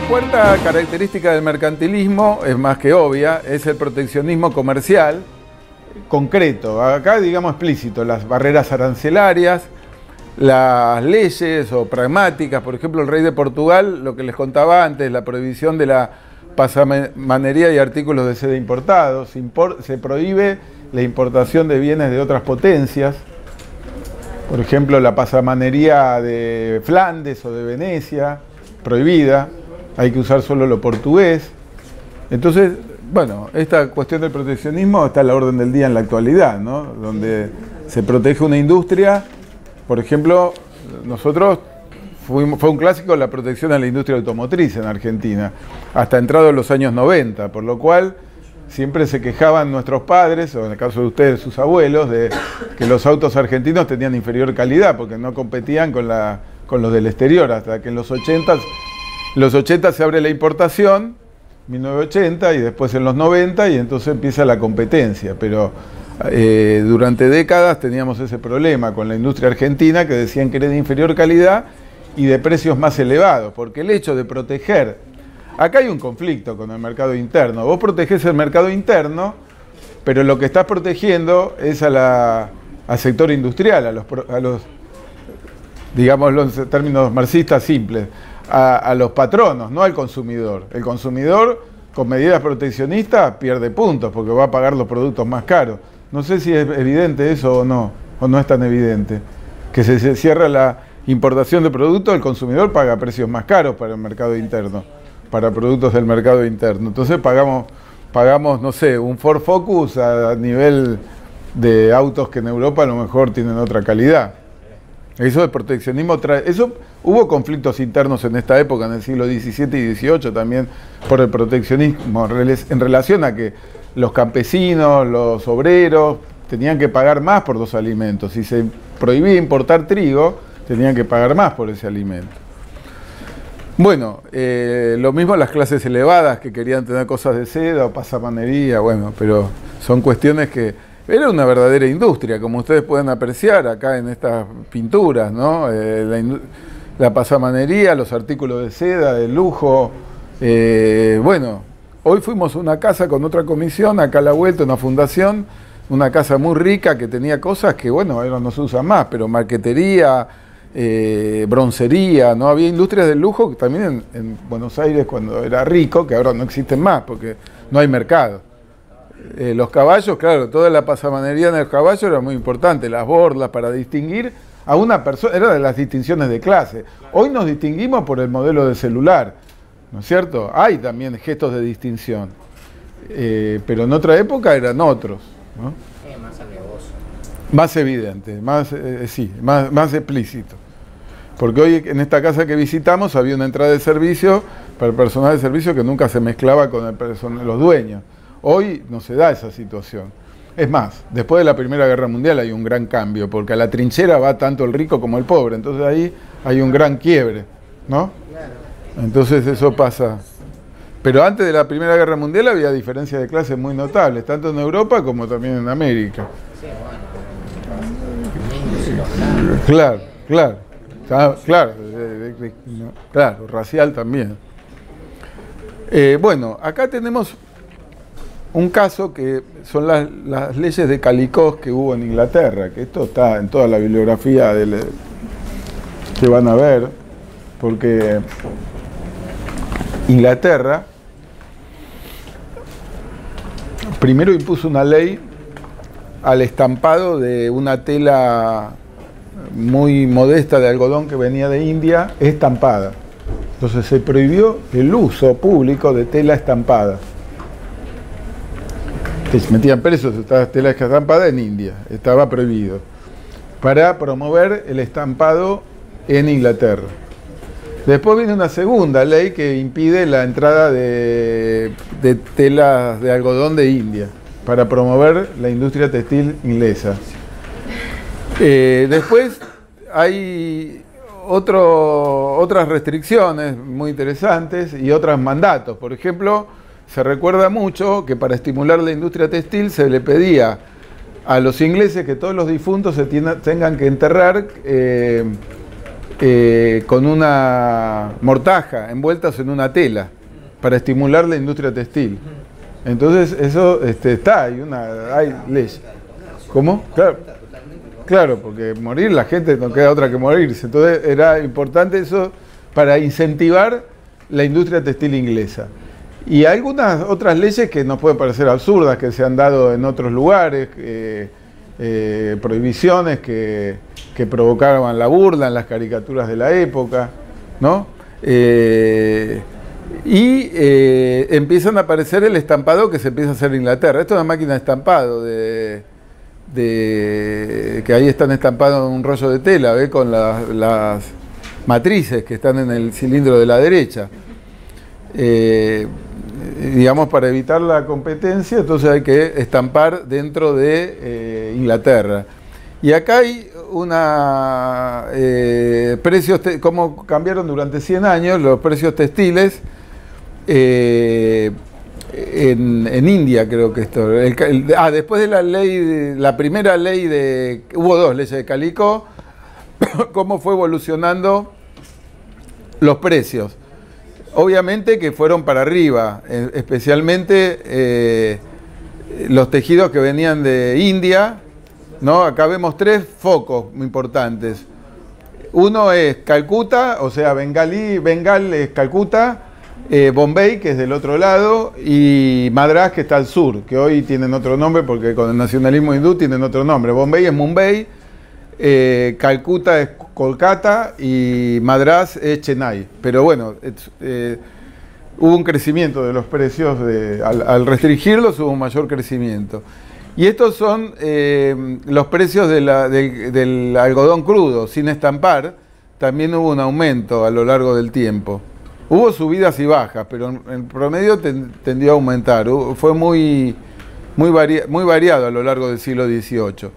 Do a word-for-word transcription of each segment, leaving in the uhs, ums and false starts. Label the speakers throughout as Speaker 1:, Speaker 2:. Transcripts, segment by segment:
Speaker 1: cuarta característica del mercantilismo es más que obvia, es el proteccionismo comercial concreto, acá digamos explícito, las barreras arancelarias, las leyes o pragmáticas. Por ejemplo, el rey de Portugal, lo que les contaba antes, la prohibición de la pasamanería y artículos de seda importados, se prohíbe la importación de bienes de otras potencias. Por ejemplo, la pasamanería de Flandes o de Venecia, prohibida, hay que usar solo lo portugués. Entonces, bueno, esta cuestión del proteccionismo está a la orden del día en la actualidad, ¿no? Donde se protege una industria. Por ejemplo, nosotros fuimos, fue un clásico la protección a la industria automotriz en Argentina, hasta entrado en los años noventa, por lo cual siempre se quejaban nuestros padres, o en el caso de ustedes, sus abuelos, de que los autos argentinos tenían inferior calidad, porque no competían con, la, con los del exterior, hasta que en los ochenta, los ochenta se abre la importación, mil novecientos ochenta, y después en los noventa, y entonces empieza la competencia. Pero eh, durante décadas teníamos ese problema con la industria argentina, que decían que era de inferior calidad y de precios más elevados, porque el hecho de proteger, acá hay un conflicto con el mercado interno, vos protegés el mercado interno, pero lo que estás protegiendo es a la, al sector industrial, a los, a los digamos en términos marxistas simples, A, a los patronos, no al consumidor. El consumidor, con medidas proteccionistas, pierde puntos porque va a pagar los productos más caros. No sé si es evidente eso o no, o no es tan evidente. Que se, se cierra la importación de productos, el consumidor paga precios más caros para el mercado interno, para productos del mercado interno. Entonces pagamos, pagamos no sé, un Ford Focus a, a nivel de autos que en Europa a lo mejor tienen otra calidad. Eso de proteccionismo trae, eso hubo conflictos internos en esta época, en el siglo diecisiete y dieciocho también, por el proteccionismo, en relación a que los campesinos, los obreros, tenían que pagar más por los alimentos. Si se prohibía importar trigo, tenían que pagar más por ese alimento. Bueno, eh, lo mismo las clases elevadas que querían tener cosas de seda o pasamanería, bueno, pero son cuestiones que... Era una verdadera industria, como ustedes pueden apreciar acá en estas pinturas, ¿no? Eh, la, la pasamanería, los artículos de seda, de lujo. Eh, bueno, hoy fuimos a una casa con otra comisión, acá a la vuelta, una fundación, una casa muy rica que tenía cosas que, bueno, ahora no se usan más, pero marquetería, eh, broncería, ¿no? Había industrias del lujo que también en, en Buenos Aires cuando era rico, que ahora no existen más porque no hay mercado. Eh, los caballos, claro, toda la pasamanería en el caballo era muy importante, las borlas para distinguir a una persona, era de las distinciones de clase. Hoy nos distinguimos por el modelo de celular, ¿no es cierto? Hay también gestos de distinción, eh, pero en otra época eran otros, ¿no?
Speaker 2: Eh, más alevoso.
Speaker 1: Más evidente, más, eh, sí, más, más explícito. Porque hoy en esta casa que visitamos había una entrada de servicio para el personal de servicio que nunca se mezclaba con el personal, los dueños. Hoy no se da esa situación. Es más, después de la Primera Guerra Mundial hay un gran cambio, porque a la trinchera va tanto el rico como el pobre, entonces ahí hay un gran quiebre, ¿no? Entonces eso pasa. Pero antes de la Primera Guerra Mundial había diferencias de clases muy notables, tanto en Europa como también en América. Claro, claro, claro, claro, racial también. Eh, bueno, acá tenemos un caso que son las, las leyes de Calicós que hubo en Inglaterra, que esto está en toda la bibliografía del, que van a ver, porque Inglaterra primero impuso una ley al estampado de una tela muy modesta de algodón que venía de India, estampada. Entonces se prohibió el uso público de tela estampada. Que se metían presos estas telas estampadas en India, estaba prohibido, para promover el estampado en Inglaterra. Después viene una segunda ley que impide la entrada de, de telas de algodón de India, para promover la industria textil inglesa. Eh, después hay otro, otras restricciones muy interesantes y otros mandatos. Por ejemplo, se recuerda mucho que para estimular la industria textil se le pedía a los ingleses que todos los difuntos se tiena, tengan que enterrar eh, eh, con una mortaja envueltas en una tela para estimular la industria textil. Entonces eso este, está, hay una hay ley. ¿Cómo? Claro, claro, porque morir, la gente no queda otra que morirse. Entonces era importante eso para incentivar la industria textil inglesa. Y hay algunas otras leyes que nos pueden parecer absurdas, que se han dado en otros lugares, eh, eh, prohibiciones que, que provocaban la burla en las caricaturas de la época, ¿no? Eh, y eh, empiezan a aparecer el estampado que se empieza a hacer en Inglaterra. Esto es una máquina de estampado, de, de, que ahí están estampados en un rollo de tela, ¿ve? Con la, las matrices que están en el cilindro de la derecha. Eh, digamos, para evitar la competencia, entonces hay que estampar dentro de eh, Inglaterra. Y acá hay una eh, precios, cómo cambiaron durante cien años los precios textiles eh, en, en India, creo que esto. El, el, ah, después de la ley, de, la primera ley de, hubo dos leyes de Calicó, cómo fue evolucionando los precios. Obviamente que fueron para arriba, especialmente eh, los tejidos que venían de India, ¿no? Acá vemos tres focos muy importantes. Uno es Calcuta, o sea, Bengalí, Bengal es Calcuta, eh, Bombay, que es del otro lado, y Madrás, que está al sur, que hoy tienen otro nombre porque con el nacionalismo hindú tienen otro nombre. Bombay es Mumbai, eh, Calcuta es Kolkata y Madrás es Chennai. Pero bueno, eh, hubo un crecimiento de los precios, de, al, al restringirlos hubo un mayor crecimiento. Y estos son eh, los precios de la, del, del algodón crudo, sin estampar. También hubo un aumento a lo largo del tiempo. Hubo subidas y bajas, pero en, en promedio ten, tendió a aumentar. Hubo, fue muy, muy, vari, muy variado a lo largo del siglo dieciocho.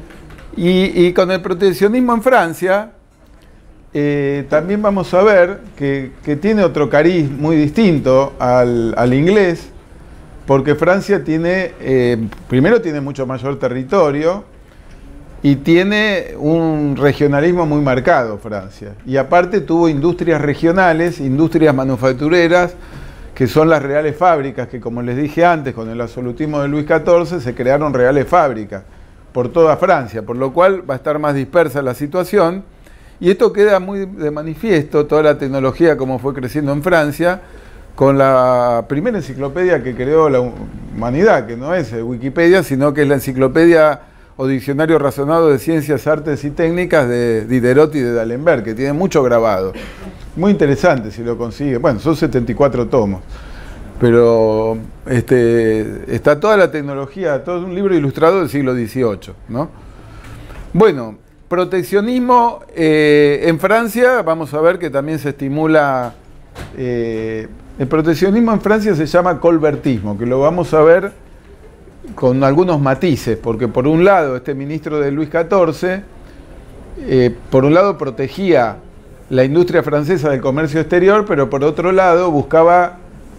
Speaker 1: Y, y con el proteccionismo en Francia, eh, también vamos a ver que, que tiene otro cariz muy distinto al, al inglés, porque Francia tiene, eh, primero tiene mucho mayor territorio y tiene un regionalismo muy marcado, Francia. Y aparte tuvo industrias regionales, industrias manufactureras, que son las reales fábricas, que como les dije antes, con el absolutismo de Luis catorce se crearon reales fábricas por toda Francia, por lo cual va a estar más dispersa la situación. Y esto queda muy de manifiesto, toda la tecnología como fue creciendo en Francia, con la primera enciclopedia que creó la humanidad, que no es Wikipedia, sino que es la enciclopedia o diccionario razonado de ciencias, artes y técnicas de Diderot y de D'Alembert, que tiene mucho grabado. Muy interesante si lo consigue. Bueno, son setenta y cuatro tomos. Pero este, está toda la tecnología, todo un libro ilustrado del siglo dieciocho, ¿no? Bueno, proteccionismo eh, en Francia, vamos a ver que también se estimula, eh, el proteccionismo en Francia se llama colbertismo, que lo vamos a ver con algunos matices, porque por un lado este ministro de Luis catorce, eh, por un lado protegía la industria francesa del comercio exterior, pero por otro lado buscaba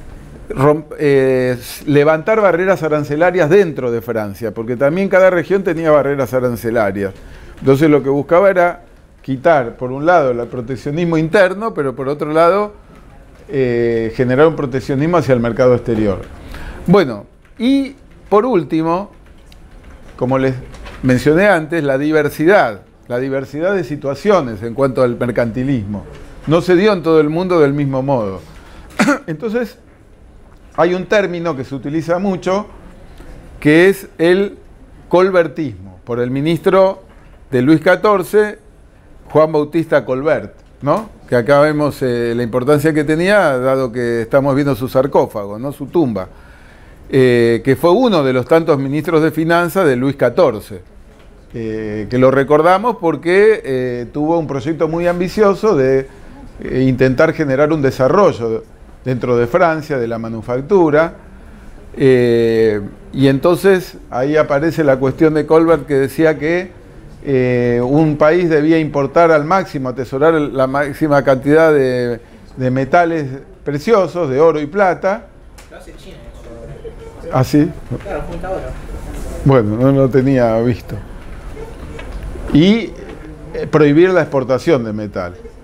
Speaker 1: Eh, levantar barreras arancelarias dentro de Francia, porque también cada región tenía barreras arancelarias. Entonces lo que buscaba era quitar, por un lado, el proteccionismo interno, pero por otro lado, eh, generar un proteccionismo hacia el mercado exterior. Bueno, y por último, como les mencioné antes, la diversidad, la diversidad de situaciones en cuanto al mercantilismo. No se dio en todo el mundo del mismo modo. Entonces, hay un término que se utiliza mucho, que es el colbertismo, por el ministro de Luis catorce, Juan Bautista Colbert, ¿no? Que acá vemos eh, la importancia que tenía, dado que estamos viendo su sarcófago, ¿no? Su tumba, eh, que fue uno de los tantos ministros de finanzas de Luis catorce, eh, que lo recordamos porque eh, tuvo un proyecto muy ambicioso de eh, intentar generar un desarrollo dentro de Francia, de la manufactura, eh, y entonces ahí aparece la cuestión de Colbert, que decía que eh, un país debía importar al máximo, atesorar la máxima cantidad de, de metales preciosos, de oro y plata.
Speaker 2: Lo hace China eso.
Speaker 1: ¿Ah, sí?
Speaker 2: Claro, junta oro.
Speaker 1: Bueno, no lo tenía visto. Y eh, prohibir la exportación de metal.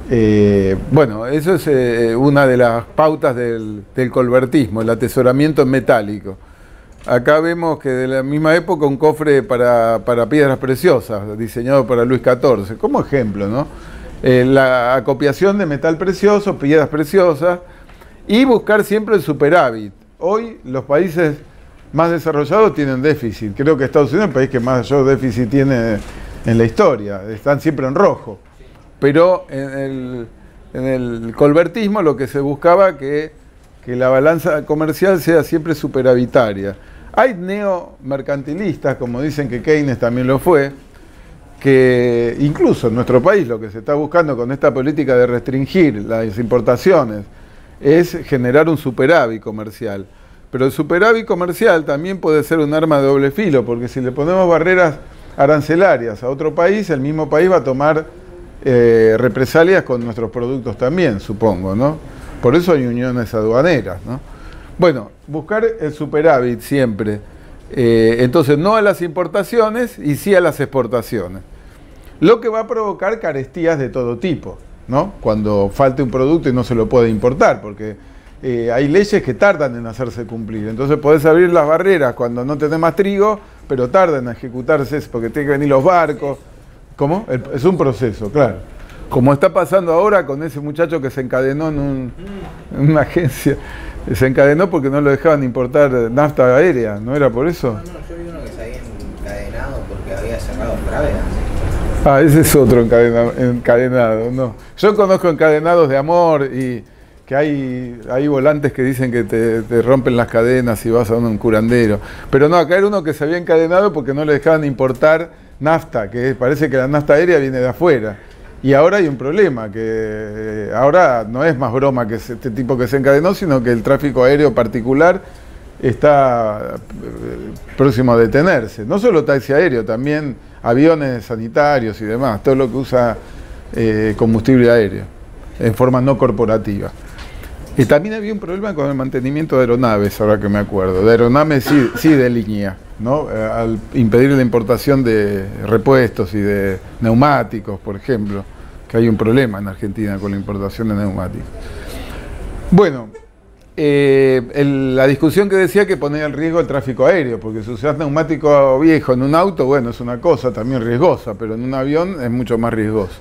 Speaker 1: Eh, bueno, eso es eh, una de las pautas del, del colbertismo, el atesoramiento en metálico. Acá vemos que de la misma época un cofre para, para piedras preciosas, diseñado para Luis catorce, como ejemplo, ¿no? Eh, la acopiación de metal precioso, piedras preciosas, y buscar siempre el superávit. Hoy los países más desarrollados tienen déficit. Creo que Estados Unidos es el país que mayor déficit tiene en la historia. Están siempre en rojo. Pero en el, en el colbertismo lo que se buscaba que, que la balanza comercial sea siempre superavitaria. Hay neomercantilistas, como dicen que Keynes también lo fue, que incluso en nuestro país lo que se está buscando con esta política de restringir las importaciones es generar un superávit comercial. Pero el superávit comercial también puede ser un arma de doble filo, porque si le ponemos barreras arancelarias a otro país, el mismo país va a tomar eh, represalias con nuestros productos también, supongo, ¿no? Por eso hay uniones aduaneras, ¿no? Bueno, buscar el superávit siempre. Eh, entonces, no a las importaciones y sí a las exportaciones. Lo que va a provocar carestías de todo tipo, ¿no? Cuando falte un producto y no se lo puede importar, porque eh, hay leyes que tardan en hacerse cumplir. Entonces podés abrir las barreras cuando no tenés más trigo, pero tardan en ejecutarse porque tienen que venir los barcos. ¿Cómo? El, es un proceso, claro. Como está pasando ahora con ese muchacho que se encadenó en, un, en una agencia. Se encadenó porque no lo dejaban importar nafta aérea, ¿no era por eso?
Speaker 2: No, no, yo vi uno que se había encadenado porque había cerrado Fravera.
Speaker 1: Ah, ese es otro encadena, encadenado, no. Yo conozco encadenados de amor y que hay, hay volantes que dicen que te, te rompen las cadenas y vas a un curandero. Pero no, acá era uno que se había encadenado porque no le dejaban importar nafta, que parece que la nafta aérea viene de afuera. Y ahora hay un problema, que ahora no es más broma que este tipo que se encadenó, sino que el tráfico aéreo particular está próximo a detenerse. No solo taxi aéreo, también aviones sanitarios y demás, todo lo que usa eh, combustible aéreo, en forma no corporativa. Y también había un problema con el mantenimiento de aeronaves, ahora que me acuerdo. De aeronaves sí, sí de línea, ¿no? Al impedir la importación de repuestos y de neumáticos, por ejemplo, que hay un problema en Argentina con la importación de neumáticos. Bueno, eh, el, la discusión que decía que ponía en riesgo el tráfico aéreo, porque si usas neumático viejo en un auto, bueno, es una cosa también riesgosa, pero en un avión es mucho más riesgoso.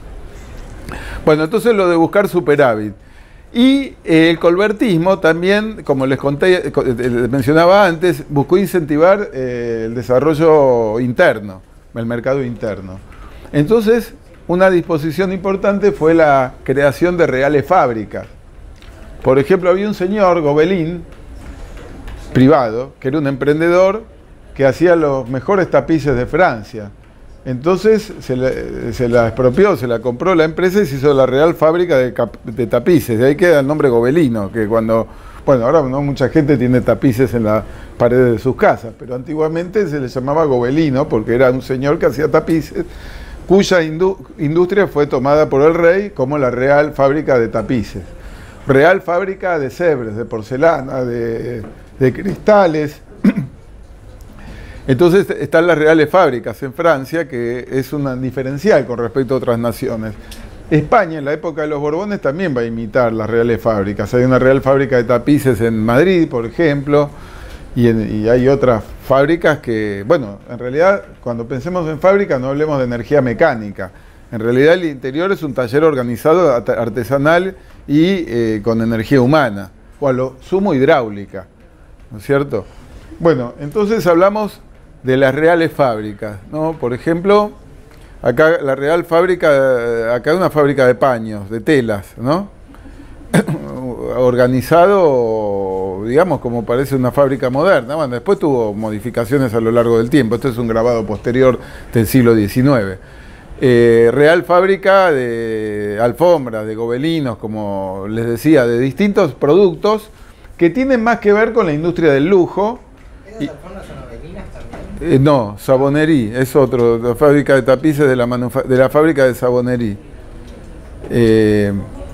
Speaker 1: Bueno, entonces lo de buscar superávit. Y eh, el colbertismo también, como les conté, les mencionaba antes, buscó incentivar eh, el desarrollo interno, el mercado interno. Entonces, una disposición importante fue la creación de reales fábricas. Por ejemplo, había un señor, Gobelin, privado, que era un emprendedor que hacía los mejores tapices de Francia. Entonces se la, se la expropió, se la compró la empresa y se hizo la Real Fábrica de, cap, de Tapices. De ahí queda el nombre Gobelino, que cuando, bueno, ahora no mucha gente tiene tapices en las paredes de sus casas, pero antiguamente se le llamaba Gobelino porque era un señor que hacía tapices, cuya indu, industria fue tomada por el rey como la Real Fábrica de Tapices. Real Fábrica de Sèvres, de porcelana, de, de cristales. Entonces están las reales fábricas en Francia, que es una diferencial con respecto a otras naciones. España, en la época de los Borbones, también va a imitar las reales fábricas. Hay una real fábrica de tapices en Madrid, por ejemplo, y, en, y hay otras fábricas que, bueno, en realidad, cuando pensemos en fábrica, no hablemos de energía mecánica. En realidad, el interior es un taller organizado, artesanal y eh, con energía humana, o a lo sumo hidráulica, ¿no es cierto? Bueno, entonces hablamos de las reales fábricas, ¿no? Por ejemplo, acá la real fábrica, acá hay una fábrica de paños, de telas, ¿no? Organizado, digamos, como parece una fábrica moderna. Bueno, después tuvo modificaciones a lo largo del tiempo. Esto es un grabado posterior del siglo diecinueve. Eh, real fábrica de alfombras, de gobelinos, como les decía, de distintos productos que tienen más que ver con la industria del lujo.
Speaker 2: ¿Esas alfombras son gobelinas también?
Speaker 1: Eh, no, Sabonerí, es otro, la fábrica de tapices de la, de la fábrica de Sabonerí. Eh,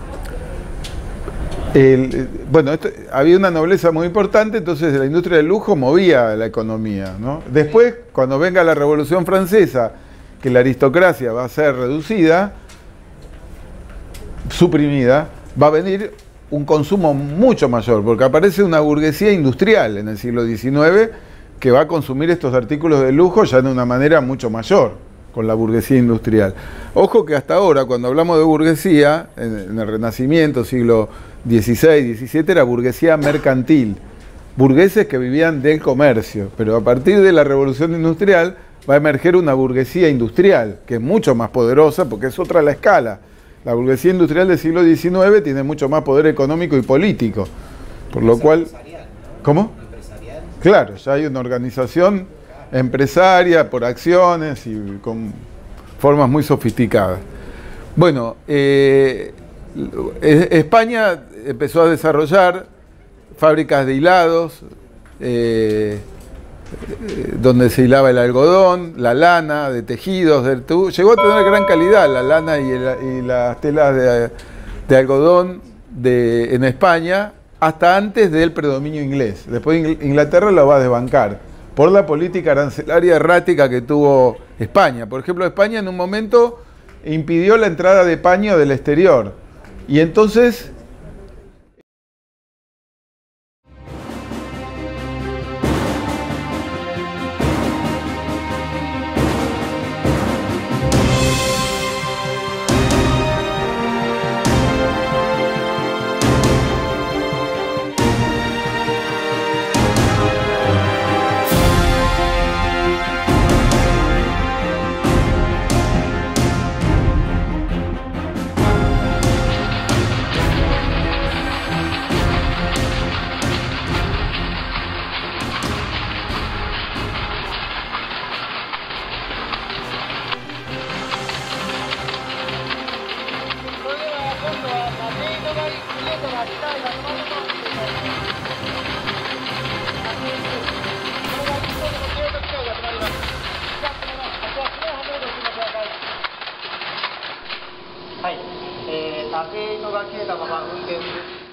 Speaker 1: el, bueno, esto, había una nobleza muy importante, entonces la industria del lujo movía la economía, ¿no? Después, cuando venga la Revolución Francesa, que la aristocracia va a ser reducida, suprimida, va a venir un consumo mucho mayor, porque aparece una burguesía industrial en el siglo diecinueve que va a consumir estos artículos de lujo ya de una manera mucho mayor, con la burguesía industrial. Ojo que hasta ahora, cuando hablamos de burguesía, en, en el Renacimiento, siglo dieciséis, diecisiete, era burguesía mercantil, burgueses que vivían del comercio, pero a partir de la Revolución Industrial va a emerger una burguesía industrial, que es mucho más poderosa, porque es otra la escala. La burguesía industrial del siglo diecinueve tiene mucho más poder económico y político, por lo cual... ¿Cómo? ¿Empresarial? Claro, ya hay una organización empresaria por acciones y con formas muy sofisticadas. Bueno, eh, España empezó a desarrollar fábricas de hilados, eh, donde se hilaba el algodón, la lana, de tejidos, del tubo. Llegó a tener gran calidad la lana y, el, y las telas de, de algodón de, en España, hasta antes del predominio inglés. Después Inglaterra lo va a desbancar por la política arancelaria errática que tuvo España. Por ejemplo, España en un momento impidió la entrada de paño del exterior. Y entonces...
Speaker 3: はい、えー、縦糸が切れたまま運転